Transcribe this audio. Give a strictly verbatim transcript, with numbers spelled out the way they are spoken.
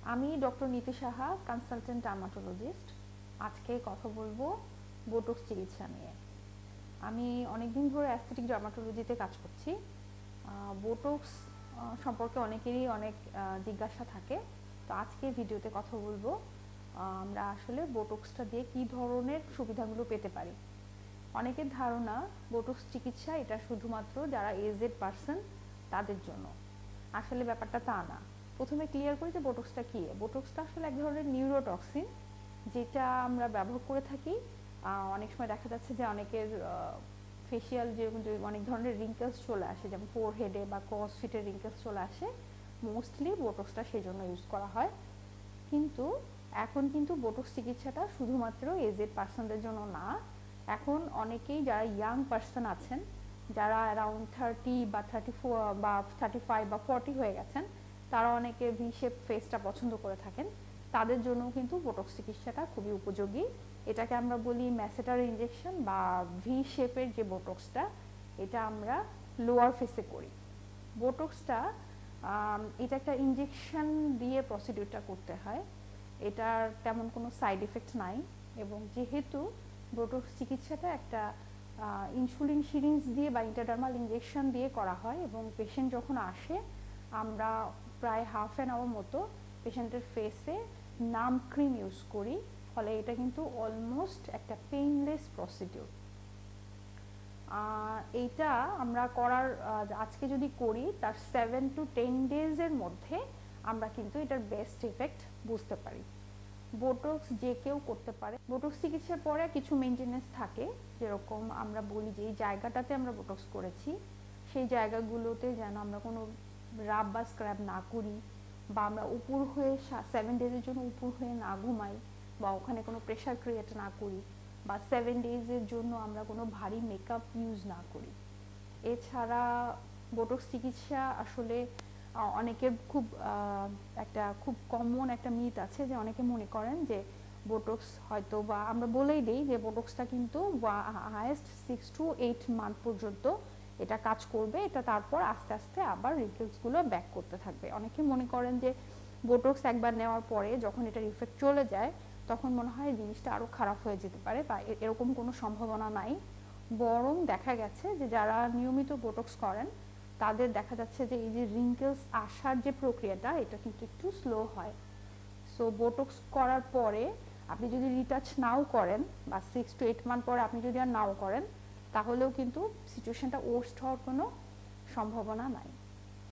আমি doctor Nitu Saha, consultant dermatologist. আজকে কথা বলবো বোটক্স চিকিৎসা নিয়ে। আমি অনেকদিন ধরে অ্যাস্থেটিক ডার্মাটোলজিতে কাজ করছি। বোটক্স সম্পর্কে অনেকেরই অনেক জিজ্ঞাসা থাকে, তো আজকে ভিডিওতে কথা বলবো আমরা আসলে বোটক্সটা দিয়ে কী ধরনের সুবিধাগুলো পেতে পারি। অনেকের ধারণা বোটক্স চিকিৎসা এটা শুধুমাত্র যারা এজেড পারসন তাদের জন্য। আসলে ব্যাপারটা তা না। প্রথমে ক্লিয়ার করি যে বোটক্সটা কী। বোটক্সটা আসলে এক ধরনের নিউরোটক্সিন, যেটা আমরা ব্যবহার করে থাকি। অনেক সময় দেখা যাচ্ছে যে অনেকের ফেসিয়াল যে অনেক ধরনের রিঙ্কেলস চলে আসে, যেমন ফোর হেডে বা ক্রস ফিটে রিঙ্কেলস চলে আসে, মোস্টলি বোটক্সটা সেই জন্য ইউজ করা হয়। কিন্তু এখন কিন্তু বোটক্স চিকিৎসাটা শুধুমাত্র এজেড পার্সনদের জন্য না। এখন অনেকেই যারা ইয়াং পার্সন আছেন, যারা অ্যারাউন্ড থার্টি বা থার্টি ফোর বা থার্টি ফাইভ বা ফর্টি হয়ে গেছেন, তারা অনেকে ভি শেপ ফেসটা পছন্দ করে থাকেন, তাদের জন্য কিন্তু বোটক্স চিকিৎসাটা খুবই উপযোগী। এটাকে আমরা বলি ম্যাসেটার ইনজেকশন বা ভি শেপের যে বোটক্সটা, এটা আমরা লোয়ার ফেসে করি। বোটক্সটা এটা একটা ইনজেকশন দিয়ে প্রসিডিউরটা করতে হয়। এটার তেমন কোনো সাইড এফেক্ট নাই, এবং যেহেতু বোটক্স চিকিৎসাটা একটা ইনসুলিন সিরিঞ্জ দিয়ে বা ইন্টারডার্মাল ইনজেকশন দিয়ে করা হয়, এবং পেশেন্ট যখন আসে আমরা প্রায় হাফ অ্যান আওয়ার মতো পেশেন্টের ফেসে নাম ক্রিম ইউজ করি, ফলে এটা কিন্তু অলমোস্ট একটা পেইনলেস প্রসিডিউর। এইটা আমরা করার আজকে যদি করি তার সেভেন টু টেন ডেজের মধ্যে আমরা কিন্তু এটার বেস্ট এফেক্ট বুঝতে পারি। বোটক্স যে কেউ করতে পারে। বোটক্স চিকিৎসার পরে কিছু মেনটেনেন্স থাকে, যেরকম আমরা বলি যে এই জায়গাটাতে আমরা বোটক্স করেছি সেই জায়গাগুলোতে যেন আমরা কোনো রাব বা স্ক্র্যাব না করি, বা আমরা উপর হয়ে সেভেন ডেজের জন্য উপর হয়ে না ঘুমাই, বা ওখানে কোনো প্রেশার ক্রিয়েট না করি, বা সেভেন ডেজের জন্য আমরা কোনো ভারী মেকআপ ইউজ না করি। এছাড়া বোটক্স চিকিৎসা আসলে অনেকের খুব একটা খুব কমন একটা মিথ আছে, যে অনেকে মনে করেন যে বোটক্স হয়তো, বা আমরা বলেই দিই যে বোটক্সটা কিন্তু highest six to eight month পর্যন্ত এটা কাজ করবে, এটা তারপর আস্তে আস্তে আবার রিঙ্কেলসগুলো ব্যাক করতে থাকবে। অনেকে মনে করেন যে বোটক্স একবার নেওয়ার পরে যখন এটার ইফেক্ট চলে যায় তখন মনে হয় জিনিসটা আরও খারাপ হয়ে যেতে পারে, বা এরকম কোনো সম্ভাবনা নাই। বরং দেখা গেছে যে যারা নিয়মিত বোটক্স করেন তাদের দেখা যাচ্ছে যে এই যে রিঙ্কেলস আসার যে প্রক্রিয়াটা, এটা কিন্তু একটু স্লো হয়। সো বোটক্স করার পরে আপনি যদি রিটাচ নাও করেন, বা সিক্স টু এইট মান্থ পরে আপনি যদি আর নাও করেন, তাহলেও কিন্তু সিচুয়েশনটা ওয়ার্স্ট হওয়ার কোনো সম্ভাবনা নাই।